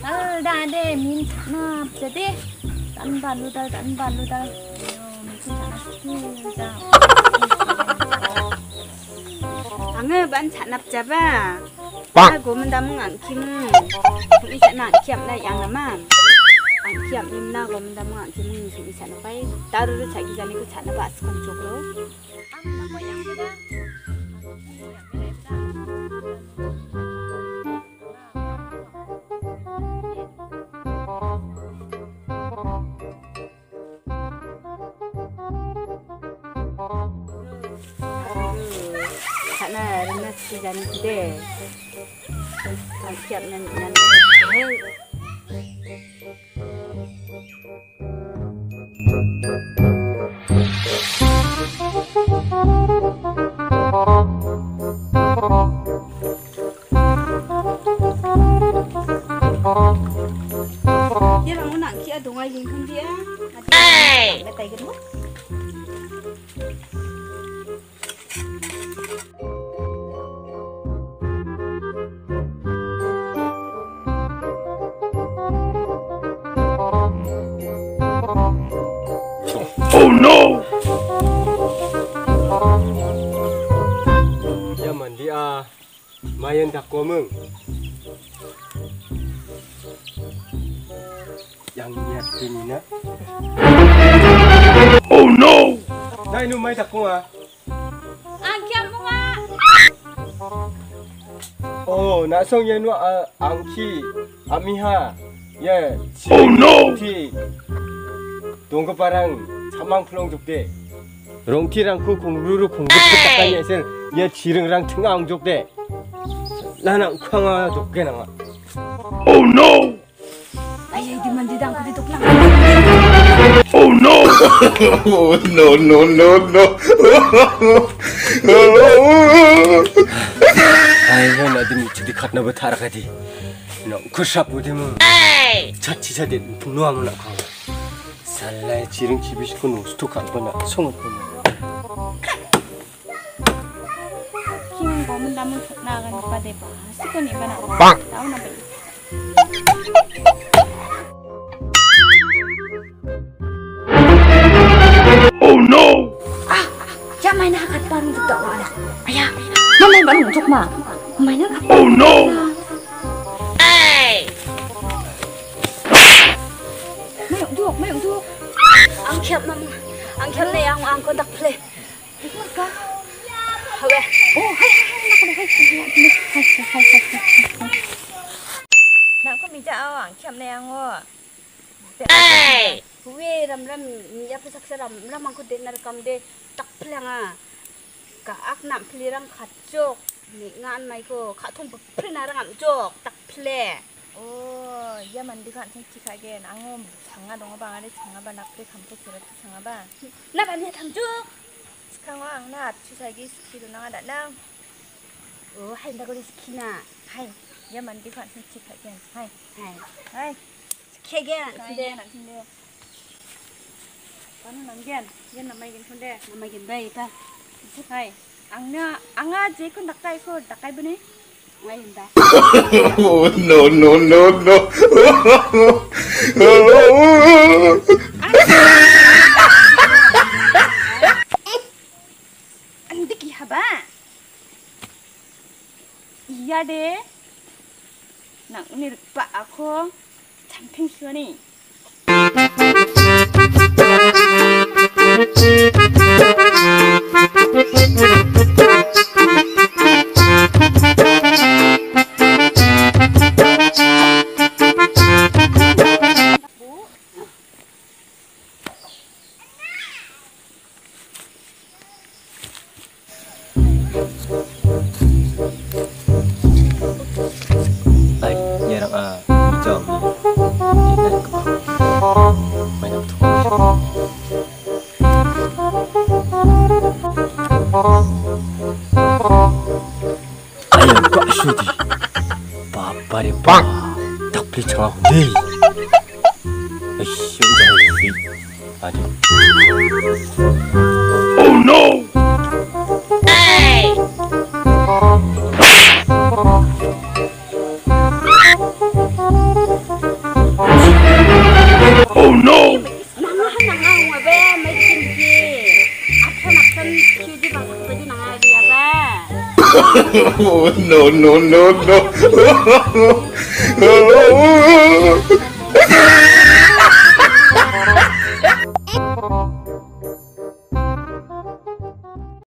dah deh min nap jadi tan balu dal. Mikir sana sih dah. Angge ban canap jaba. Aku mendamung angkim. Ini sana kiam na yang nama. Angkiam imna aku mendamung angkim ini sana pai. Taruh cagi jani ku sana bas konjoklo. Apa yang sudah? Sana rena sejani kude. Angkiam nan dia orang nak kia dongai lingkung dia. Hey, betai gitu. Oh no! Ya mandi mayan tak komeng. Yang niat ini nak. Oh no! Dah ini mai tak kong Angkiam bunga. Oh, nak song yang angki, amiha, ya. Oh no! Tunggu parang samang pelong jokde. Rongtirang ku kongruru kongruk ketakanya sel, ya cirengrang tengah jokde. Lana ukanga jokge nanga. Oh no! Ayah di mandi dang ku duduk lang. Oh no! Oh no. Ayah nak demi jadi katna betar kadi. Nak kusap udemu. Caci nuang nak kau. Salah ciring cibis kuno stok apa nak songot kuno. Kini kau mendamu nagan pada bahas. Kau ni mana? Tahu nak beli. Oh no! Jangan main hakat baru tu tak ada. Ayah, mana baru untuk mak? Main hakat. Oh no! Mayung duk. Angkiap ni yang angkon tak play. Maka. Hawe. Oh, hai. Nak kau minta awak angkiam ni yang awak. Kuwe ram ya pesak seram angkon denar kam de tak play nga. Ka ak nak play rang kacok. Ni ngan mai ko katung play narang amjok tak play. Oh, ya mandi kan sih kagen. Angom 장아 dong bang ada 장아바 nakri kampus surat 장아바. Na banyak tamjuk. Sekarang ang na susagi skill na ada nang. Oh, hai ndak boleh skina. Hai, ya mandi kan sih kagen. Hai. Kegen. Sinde. Kan nanggen. Ya namai gen sunde. Namai gen baik ta. Hai. Anga je kun dakai bene. Ngayon dah. Oh no. Andik haba. Iya deh. Nak nirpa aku camping sini. Ayam Pak Sudi, Papa de Pak, tak boleh cakap ni. Jangan ni. Aduh. Oh no! Hey! no, no, no, no.